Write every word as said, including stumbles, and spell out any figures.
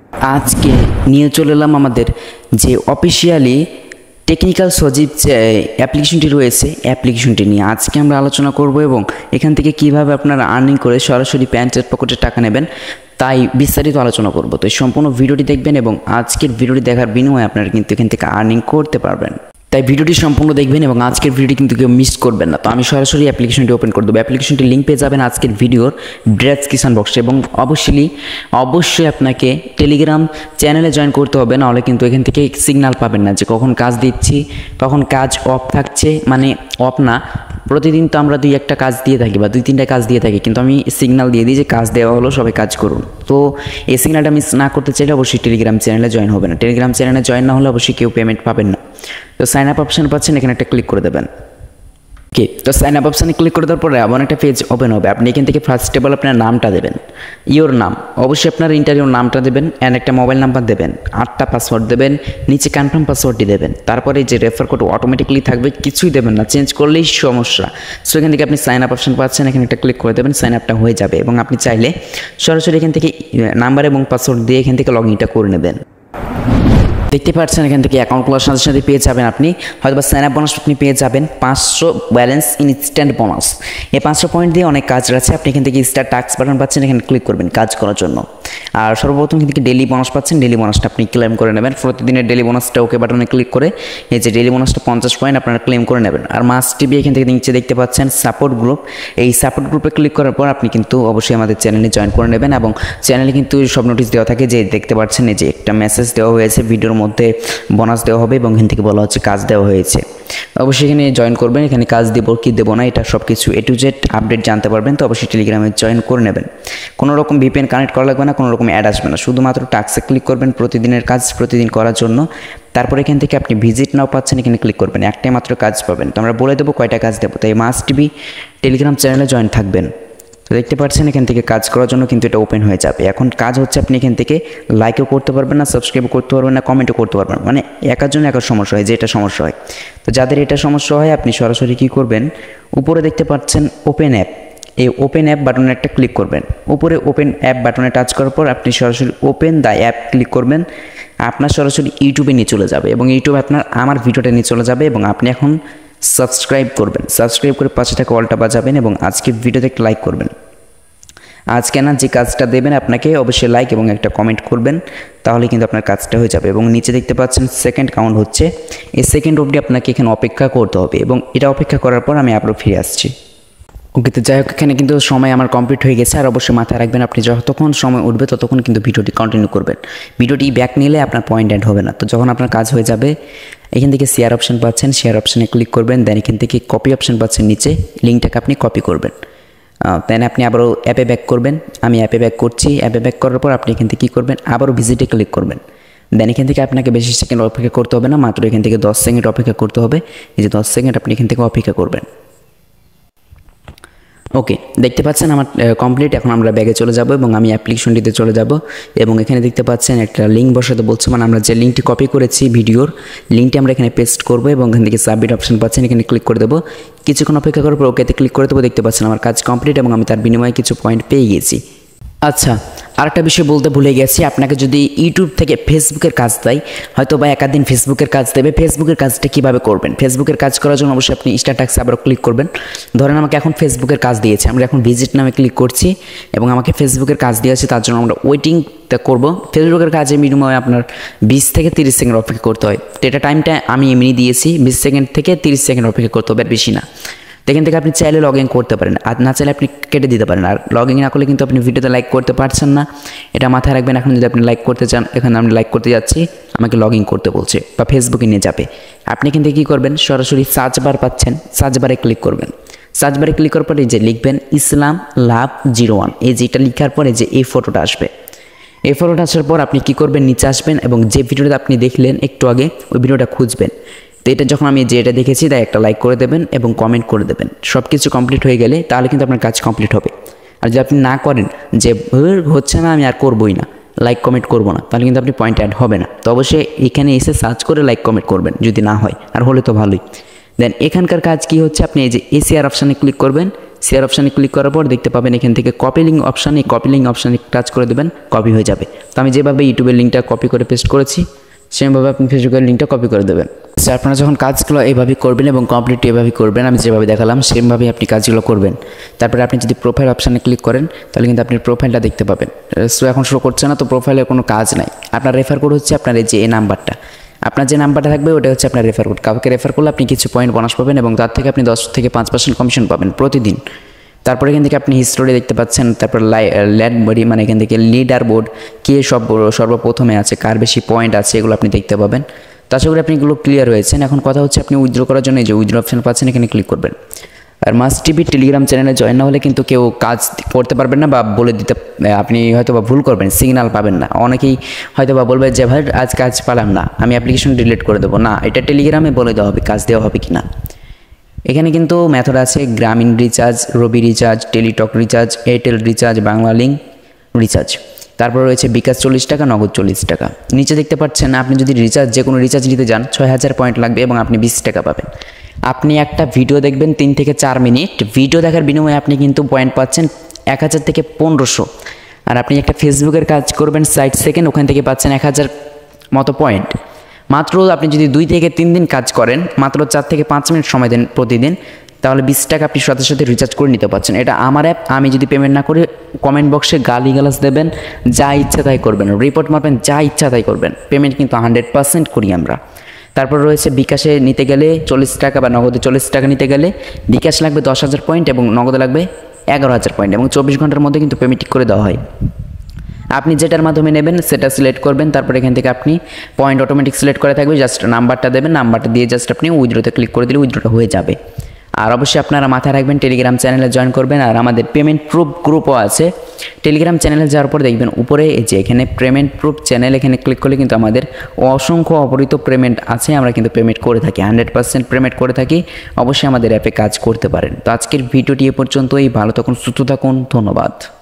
আজকে নিয়ে চলে এলাম আমাদের যে অফিসিয়ালি টেকনিক্যাল সজীব যে অ্যাপ্লিকেশনটি রয়েছে অ্যাপ্লিকেশনটি নিয়ে আজকে আমরা আলোচনা করব এবং এখান থেকে কিভাবে আপনারা আর্নিং করে সরাসরি প্যান্টের পকেটে টাকা নেবেন তাই বিস্তারিত আলোচনা করব। তো সম্পূর্ণ ভিডিওটি দেখবেন এবং আজকের ভিডিওটি দেখার বিনিময়ে আপনারা কিন্তু এখান থেকে আর্নিং করতে পারবেন। তাই ভিডিওটি সম্পূর্ণ দেখবেন এবং আজকের ভিডিওটি কিন্তু কেউ মিস করবেন না। তো আমি সরাসরি অ্যাপ্লিকেশনটি ওপেন করে দেবো। অ্যাপ্লিকেশনটির লিঙ্ক পেয়ে যাবেন আজকের ভিডিওর ডেসক্রিপশন বক্সে এবং অবশ্যই অবশ্যই আপনাকে টেলিগ্রাম চ্যানেলে জয়েন করতে হবে, নাহলে কিন্তু এখান থেকে সিগন্যাল পাবেন না যে কখন কাজ দিচ্ছি, কখন কাজ অফ থাকছে, মানে অফ না, প্রতিদিন তো আমরা দুই একটা কাজ দিয়ে থাকি বা দুই তিনটা কাজ দিয়ে থাকি, কিন্তু আমি সিগন্যাল দিয়ে দিই যে কাজ দেওয়া হলো, সবাই কাজ করুন। তো এই সিগন্যালটা মিস না করতে চাইলে অবশ্যই টেলিগ্রাম চ্যানেলে জয়েন হবে না। টেলিগ্রাম চ্যানেলে জয়েন না হলে অবশ্যই কেউ পেমেন্ট পাবেন না। তো সাইন আপ অপশান পাচ্ছেন, এখানে একটা ক্লিক করে দেবেন। ওকে, তো সাইন আপ অপশানে ক্লিক করে দেওয়ার পরে এমন একটা পেজ ওপেন হবে। আপনি এখান থেকে ফার্স্ট অফ অল আপনার নামটা দেবেন, ইওর নাম, অবশ্যই আপনার ইন্টারভিউর নামটা দেবেন অ্যান্ড একটা মোবাইল নাম্বার দেবেন, আটটা পাসওয়ার্ড দেবেন, নিচে কনফার্ম পাসওয়ার্ডটি দেবেন। তারপরে যে রেফার কোড অটোমেটিকলি থাকবে, কিছুই দেবেন না, চেঞ্জ করলেই সমস্যা। সো এখান থেকে আপনি সাইন আপ অপশান পাচ্ছেন, এখানে একটা ক্লিক করে দেবেন, সাইন আপটা হয়ে যাবে এবং আপনি চাইলে সরাসরি এখান থেকে নাম্বার এবং পাসওয়ার্ড দিয়ে এখান থেকে লগ ইনটা করে নেবেন। দেখতে পাচ্ছেন এখান থেকে অ্যাকাউন্ট খোলার সাথে সাথে পেয়ে যাবেন আপনি হয়তো বা সাইন আপ বোনাস আপনি পেয়ে যাবেন পাঁচশো ব্যালেন্স ইনস্ট্যান্ট বোনাস। এই পাঁচশো পয়েন্ট দিয়ে অনেক কাজ আছে। আপনি এখান থেকে স্টার টাস্ক বাটন পাচ্ছেন, এখানে ক্লিক করবেন কাজ করার জন্য। আর সর্বপ্রথম এখান থেকে ডেলি বোনাস পাচ্ছেন, ডেলি বোনাসটা আপনি ক্লেম করে নেবেন। প্রতিদিনের ডেলি বোনাসটা ওকে বাটনে ক্লিক করে এই যে ডেলি বোনাসটা পঞ্চাশ পয়েন্ট আপনারা ক্লেম করে নেবেন। আর মাস্ট টিভি এখান থেকে নিচে দেখতে পাচ্ছেন সাপোর্ট গ্রুপ, এই সাপোর্ট গ্রুপে ক্লিক করার পর আপনি কিন্তু অবশ্যই আমাদের চ্যানেলে জয়েন করে নেবেন এবং চ্যানেলে কিন্তু সব নোটিশ দেওয়া থাকে যে দেখতে পাচ্ছেন এই যে একটা মেসেজ দেওয়া হয়েছে, ভিডিওর মধ্যে বোনাস দেওয়া হবে এবং এখান থেকে বলা হচ্ছে কাজ দেওয়া হয়েছে। অবশ্যই এখানে জয়েন করবেন, এখানে কাজ দেবো কি দেবো না এটা সব কিছু এ টু জেড আপডেট জানতে পারবেন। তো অবশ্যই টেলিগ্রামে জয়েন করে নেবেন। কোনো রকম ভিপিএন কানেক্ট করা লাগবে না, কোনো রকম অ্যাড আসবে না, শুধুমাত্র টাস্কে ক্লিক করবেন প্রতিদিনের কাজ প্রতিদিন করার জন্য। তারপরে এখান থেকে আপনি ভিজিট নাও পাচ্ছেন, এখানে ক্লিক করবেন, একটাই মাত্র কাজ পাবেন। তো আমরা বলে দেবো কয়টা কাজ দেবো, তাই মাস্ট বি টেলিগ্রাম চ্যানেলে জয়েন থাকবেন। তো দেখতে পাচ্ছেন এখান থেকে কাজ করার জন্য কিন্তু এটা ওপেন হয়ে যাবে। এখন কাজ হচ্ছে আপনি এখান থেকে লাইকও করতে পারবেন না, সাবস্ক্রাইবও করতে পারবেন না, কমেন্টও করতে পারবেন না, মানে একার জন্য একার সমস্যা হয় যে এটা সমস্যা হয়। তো যাদের এটা সমস্যা হয় আপনি সরাসরি কী করবেন, উপরে দেখতে পাচ্ছেন ওপেন অ্যাপ, এই ওপেন অ্যাপ বাটনে একটা ক্লিক করবেন। উপরে ওপেন অ্যাপ বাটনে টাচ করার পর আপনি সরাসরি ওপেন দ্য অ্যাপ ক্লিক করবেন। আপনার সরাসরি ইউটিউবে নিয়ে চলে যাবে এবং ইউটিউবে আপনার আমার ভিডিওটা নিয়ে চলে যাবে এবং আপনি এখন সাবস্ক্রাইব করবেন। সাবস্ক্রাইব করে পাশে থাকা অলটা বাজাবেন এবং আজকের ভিডিওতে একটা লাইক করবেন। আজকে না যে কাজটা দেবেন আপনাকে অবশ্যই লাইক এবং একটা কমেন্ট করবেন, তাহলে কিন্তু আপনার কাজটা হয়ে যাবে। এবং নিচে দেখতে পাচ্ছেন সেকেন্ড কাউন্ট হচ্ছে, এই সেকেন্ড অবধি আপনাকে এখানে অপেক্ষা করতে হবে এবং এটা অপেক্ষা করার পর আমি আবারও ফিরে আসছি। ওকে, তো যাই হোক এখানে কিন্তু সময় আমার কমপ্লিট হয়ে গেছে। আর অবশ্যই মাথায় রাখবেন আপনি যতক্ষণ সময় উঠবে ততক্ষণ কিন্তু ভিডিওটি কন্টিনিউ করবেন। ভিডিওটি ব্যাক নিলে আপনার পয়েন্ট অ্যাড হবে না। তো যখন আপনার কাজ হয়ে যাবে এখান থেকে শেয়ার অপশান পাচ্ছেন, শেয়ার অপশানে ক্লিক করবেন, দেন এখান থেকে কপি অপশান পাচ্ছেন নিচে, লিঙ্কটাকে আপনি কপি করবেন। দেন আপনি আবারও অ্যাপে ব্যাক করবেন, আমি অ্যাপে ব্যাক করছি। অ্যাপে ব্যাক করার পর আপনি এখান থেকে কী করবেন, আবারও ভিজিটে ক্লিক করবেন। দেন এখান থেকে আপনাকে বেশি সেকেন্ড অপেক্ষা করতে হবে না, মাত্র এখান থেকে দশ সেকেন্ড অপেক্ষা করতে হবে। এই যে দশ সেকেন্ড আপনি এখান থেকে অপেক্ষা করবেন। ওকে, দেখতে পাচ্ছেন আমার কমপ্লিট। এখন আমরা ব্যাগে চলে যাব এবং আমি অ্যাপ্লিকেশনটিতে চলে যাব এবং এখানে দেখতে পাচ্ছেন একটা লিঙ্ক বসাতে বলছে, মানে আমরা যে লিঙ্কটি কপি করেছি ভিডিওর লিঙ্কটি আমরা এখানে পেস্ট করব এবং এখান থেকে সাবমিট অপশন পাচ্ছেন, এখানে ক্লিক করে দেবো। কিছুক্ষণ অপেক্ষা করার পর ওকেতে ক্লিক করে দেবো। দেখতে পাচ্ছেন আমার কাজ কমপ্লিট এবং আমি তার বিনিময়ে কিছু পয়েন্ট পেয়ে গেছি। আচ্ছা, আরেকটা বিষয় বলতে ভুলে গেছি, আপনাকে যদি ইউটিউব থেকে ফেসবুকের কাজ দেয়, হয়তো বা একাধিন ফেসবুকের কাজ দেবে, ফেসবুকের কাজটা কীভাবে করবেন, ফেসবুকের কাজ করার জন্য অবশ্যই আপনি স্টার টাস্কে আবার ক্লিক করবেন। ধরেন আমাকে এখন ফেসবুকের কাজ দিয়েছে, আমরা এখন ভিজিট নামে ক্লিক করছি এবং আমাকে ফেসবুকের কাজ দিয়েছে, তার জন্য আমরা ওয়েটিংটা করব। ফেসবুকের কাজে মিনিমাম আপনার বিশ থেকে তিরিশ সেকেন্ড অপেক্ষা করতে হয়। তো এটা টাইমটা আমি এমনি দিয়েছি, বিশ সেকেন্ড থেকে তিরিশ সেকেন্ড অপেক্ষা করতে হবে, আর বেশি না। এখান থেকে আপনি চাইলে লগ ইন করতে পারেন, আর না চাইলে আপনি কেটে দিতে পারেন। আর লগ ইন না করলে কিন্তু আপনি ভিডিওতে লাইক করতে পারছেন না, এটা মাথায় রাখবেন। এখন যদি আপনি লাইক করতে চান, এখানে আমি লাইক করতে যাচ্ছি, আমাকে লগ ইন করতে বলছে বা ফেসবুকে নিয়ে যাবে। আপনি কিন্তু কী করবেন, সরাসরি সার্চ বার পাচ্ছেন, সার্চ বারে ক্লিক করবেন। সার্চ বারে ক্লিক করার পরে যে লিখবেন ইসলাম লাভ জিরো ওয়ান, এই যেটা লেখার পরে যে এই ফটোটা আসবে, এই ফটোটা আসার পর আপনি কী করবেন, নিচে আসবেন এবং যে ভিডিওটা আপনি দেখলেন একটু আগে ওই ভিডিওটা খুঁজবেন। তো এটা যখন আমি যেটা দেখেছি তাই একটা লাইক করে দেবেন এবং কমেন্ট করে দেবেন। সব কিছু কমপ্লিট হয়ে গেলে তাহলে কিন্তু আপনার কাজ কমপ্লিট হবে। আর যদি আপনি না করেন যে হচ্ছে না আমি আর করবোই না, লাইক কমেন্ট করবো না, তাহলে কিন্তু আপনি পয়েন্ট অ্যাড হবে না। তো অবশ্যই এখানে এসে সার্চ করে লাইক কমেন্ট করবেন, যদি না হয়, আর হলে তো ভালোই। দেন এখানকার কাজ কি হচ্ছে, আপনি এই যে এসিআর অপশানে ক্লিক করবেন, শেয়ার অপশানে ক্লিক করার পর দেখতে পাবেন এখান থেকে কপি লিঙ্ক অপশান, এই কপি লিঙ্ক অপশানে টাচ করে দেবেন, কপি হয়ে যাবে। তো আমি যেভাবে ইউটিউবের লিঙ্কটা কপি করে পেস্ট করেছি সেমভাবে আপনি ফেসবুকের লিঙ্কটা কপি করে দেবেন। আচ্ছা, আপনারা যখন কাজগুলো এইভাবে করবেন এবং কমপ্লিট এভাবে করবেন, আমি যেভাবে দেখালাম সেমভাবে আপনি কাজগুলো করবেন। তারপরে আপনি যদি প্রোফাইল অপশানে ক্লিক করেন তাহলে কিন্তু আপনি প্রোফাইলটা দেখতে পাবেন। সো এখন শো করছে না, তো প্রোফাইলের কোনো কাজ নাই। আপনার রেফার কোড হচ্ছে আপনার এই যে এই নাম্বারটা, আপনার যে নাম্বারটা থাকবে ওটা হচ্ছে আপনার রেফার কোড। কাউকে রেফার করলে আপনি কিছু পয়েন্ট বোনাস পাবেন এবং তার থেকে আপনি দশ থেকে পাঁচ পার্সেন্ট কমিশন পাবেন প্রতিদিন। তারপরে এখান থেকে আপনি হিস্টোরি দেখতে পাচ্ছেন, তারপর ল্যাড বডি মানে এখান থেকে লিডার বোর্ড কে সব সর্বপ্রথমে আছে, কার বেশি পয়েন্ট আছে, এগুলো আপনি দেখতে পাবেন। তো আশা করি আপনি এগুলো ক্লিয়ার হয়েছেন। এখন কথা হচ্ছে আপনি উইথড্র করার জন্য এই যে উইথড্র অপশন পাচ্ছেন, এখানে ক্লিক করবেন। আর মাস্ট টিভি টেলিগ্রাম চ্যানেলে জয়েন না হলে কিন্তু কেউ কাজ করতে পারবেন না, বা বলে দিতে আপনি হয়তো বা ভুল করবেন, সিগন্যাল পাবেন না। অনেকেই হয়তো বা বলবে যে ভাই আজ কাজ পেলাম না, আমি অ্যাপ্লিকেশন ডিলিট করে দেবো। না, এটা টেলিগ্রামে বলে দেওয়া হবে কাজ দেওয়া হবে কি না। এখানে কিন্তু মেথড আছে Grameen recharge, Robi recharge, Teletalk recharge, Airtel recharge, Banglalink recharge. তারপর রয়েছে বিকাশ চল্লিশ টাকা, নগদ চল্লিশ টাকা। নিচে দেখতে পাচ্ছেন আপনি যদি রিচার্জ যে কোনো রিচার্জ নিতে যান ছয় হাজার পয়েন্ট লাগবে এবং আপনি বিশ টাকা পাবেন। আপনি একটা ভিডিও দেখবেন তিন থেকে চার মিনিট, ভিডিও দেখার বিনিময়ে আপনি কিন্তু পয়েন্ট পাচ্ছেন এক হাজার থেকে পনেরোশো। আর আপনি একটা ফেসবুকের কাজ করবেন ষাট সেকেন্ড, ওখান থেকে পাচ্ছেন এক হাজার মতো পয়েন্ট। মাত্র আপনি যদি দুই থেকে তিন দিন কাজ করেন, মাত্র চার থেকে পাঁচ মিনিট সময় দেন প্রতিদিন, তাহলে বিশ টাকা আপনি সাথে সাথে রিচার্জ করে নিতে পারছেন। এটা আমার অ্যাপ, আমি যদি পেমেন্ট না করি কমেন্ট বক্সে গালিগালাজ দেবেন, যা ইচ্ছা তাই করবেন, রিপোর্ট মারবেন, যা ইচ্ছা তাই করবেন। পেমেন্ট কিন্তু হান্ড্রেড পার্সেন্ট করি আমরা। তারপর রয়েছে বিকাশে নিতে গেলে চল্লিশ টাকা বা নগদে চল্লিশ টাকা নিতে গেলে বিকাশ লাগবে দশ হাজার পয়েন্ট এবং নগদে লাগবে এগারো হাজার পয়েন্ট এবং চব্বিশ ঘন্টার মধ্যে কিন্তু পেমেন্ট করে দেওয়া হয়। আপনি যেটার মাধ্যমে নেবেন সেটা সিলেক্ট করবেন, তারপর এখান থেকে আপনি পয়েন্ট অটোমেটিক সিলেক্ট করা থাকবে, জাস্ট নাম্বারটা দেবেন, নাম্বারটা দিয়ে জাস্ট আপনি উইথড্রোতে ক্লিক করে দিলে উইথড্রোটা হয়ে যাবে। আর অবশ্যই আপনারা মাথায় রাখবেন টেলিগ্রাম চ্যানেলে জয়েন করবেন। আর আমাদের পেমেন্ট প্রুফ গ্রুপও আছে। টেলিগ্রাম চ্যানেলে যাওয়ার পর দেখবেন উপরে এই যে এখানে পেমেন্ট প্রুফ চ্যানেল, এখানে ক্লিক করলে কিন্তু আমাদের অসংখ্য অপরিত পেমেন্ট আছে। আমরা কিন্তু পেমেন্ট করে থাকি, হান্ড্রেড পার্সেন্ট পেমেন্ট করে থাকি। অবশ্যই আমাদের অ্যাপে কাজ করতে পারেন। তো আজকের ভিডিওটি এ পর্যন্তই। ভালো থাকুন, সুস্থ থাকুন, ধন্যবাদ।